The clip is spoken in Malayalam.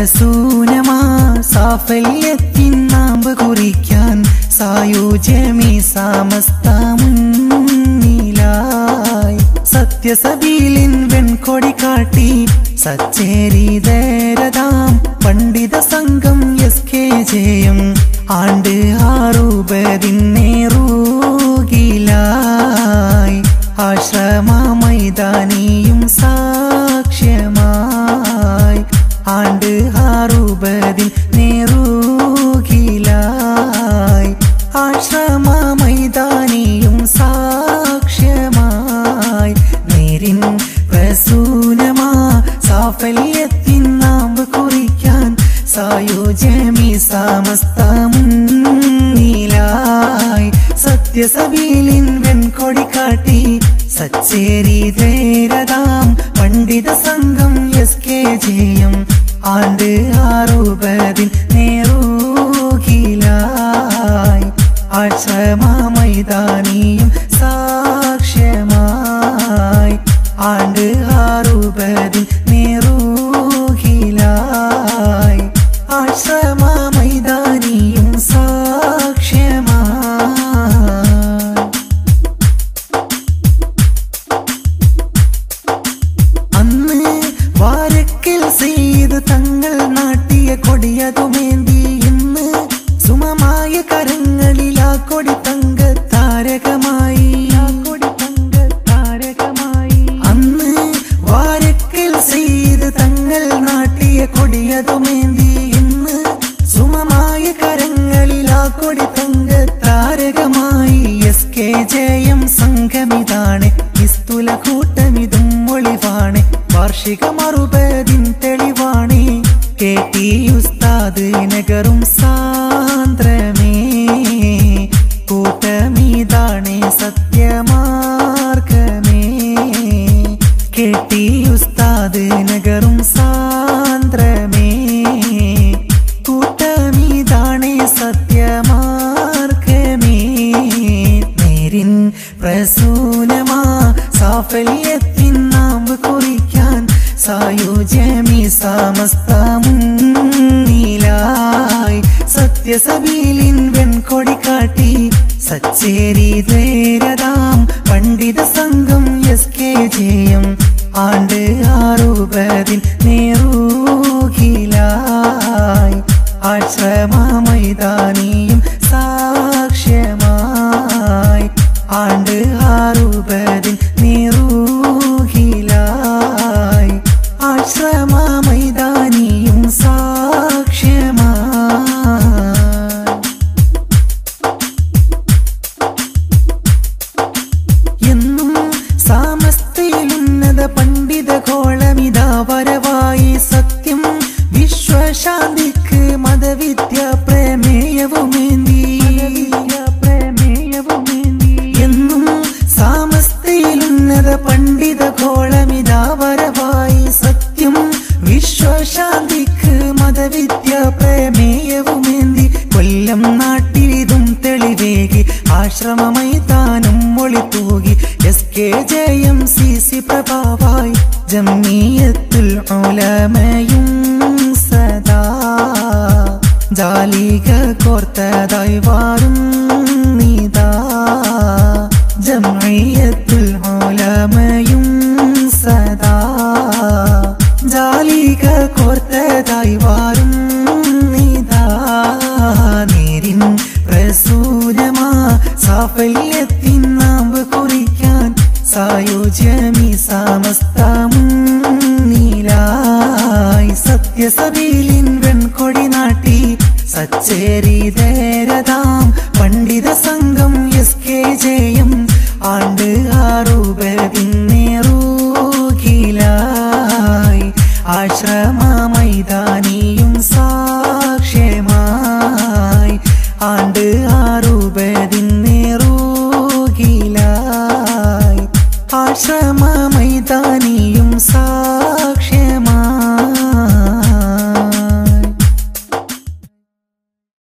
പ്രസൂനമാ സാഫല്യത്തിൻ നാമ്പ് കുറിക്കാൻ സായുജ്യമീ സമസ്ത മുന്നിലായി സത്യസബീലിൻ വെൺകൊടി കാട്ടി സച്ചേരിതരതാം പണ്ഡിത സംഘം SKJM ആണ്ട് 60 ആശ്രമ മൈതാനിയും സാക്ഷ്യമായി ആണ്ട് 60 ആശ്രമ മൈതാനിയും സാക്ഷ്യമായി നേരിൻ പ്രസൂനമാ സാഫല്യത്തിൻ നാമ്പ് കുറിക്കാൻ സായുജ്യമീ സമസ്ത മുന്നിലായി സത്യസബീലിൻ വെൺകൊടി കാട്ടി സച്ചേരിതരതാം പണ്ഡിത സംഘം SKJM ആണ്ട് 60 ആശ്രമ മൈതാനിയും സാക്ഷ്യമായി ആണ്ട് 60 ആശ്രമ മൈതാനിയും സാക്ഷ്യമായി അന്ന് വാരക്കൽ സെയ്ത് തങ്ങൾ നാട്ടിയ കൊടിയതുമേന്തി ഇന്ന് സുമമായ കരങ്ങളിൽ ആ കൊടി തങ്ക താരകമായി അന്ന് വാരക്കൽ സെയ്ത് തങ്ങൾ നാട്ടിയ കൊടിയതുമേന്തി ഇന്ന് സുമമായ കരങ്ങളിൽ ആ കൊടി തങ്ക താരകമായി SKJM സംഘമിതാണ് ഇസ്തുല കൂട്ടമിതും ഒളിവാണ് വാർഷിക മറുപതിൻ തെളിവാണ് KT ഉസ്താദ് നഗറും സാന്ദ്രമേ കൂട്ടമിതാണ് സത്യമാർഗമേ KT ഉസ്താദ് നഗറും സാന്ദ്രമേ കൂട്ടമിതാണ് സത്യമാർഗമേ നേരിൻ പ്രസൂനമാ സാഫല്യത്തിൻ നാമ്പ് കുറിക്കാൻ സായുജ്യമീ സമസ്ത മുന്നിലായി സത്യസബീലിൻ വെൺകൊടി കാട്ടി സച്ചേരിതരതാം പണ്ഡിത സംഘം SKJM ആണ്ട് 60 ആശ്രമ മൈതാനിയും സാക്ഷ്യമായി ആണ്ട് 60 ആശ്രമ മൈതാനിയും സാക്ഷ്യമായി എന്നും സാമസ്തയിലുന്നത പണ്ഡിത കോളമിതാ വരവായി സത്യം വിശ്വശാന്തിക്ക് മതവിദ്യ പ്രമേയവുമേന്തി എന്നും സാമസ്തയിലുന്നത പണ്ഡിത കോളമിതാ വരവായി സത്യം വിശ്വശാന്തിക്ക് മതവിദ്യ പ്രമേയവുമേന്തി കൊല്ലം നാട്ടിലിതും തെളിവേകി ആശ്രമമായി താനും ഒളിത്തൂകി SKJM CC പ്രഭാവായി ജംഇയ്യത്തുൽ ഉലമയും സദാ ജാലിക കോർത്തതായി വാരും നീതാ ജംഇയ്യത്തുൽ ഉലമയും സദാ ജാലിക കോർത്തതായി വാരും നീതാ നേരിൻ പ്രസൂനമാ സാഫല്യത്തിൻ നാമ്പ് കുറിക്കാൻ സായുജ്യമീ സമസ്ത മുന്നിലായി സത്യസബീലിൻ വെൺകൊടി നാട്ടി സച്ചേരിതരതാം പണ്ഡിത സംഘം SKJM ആണ്ട് 60 ആശ്രമ മൈതാനിയും സാക്ഷ്യമായി ആണ്ട് 60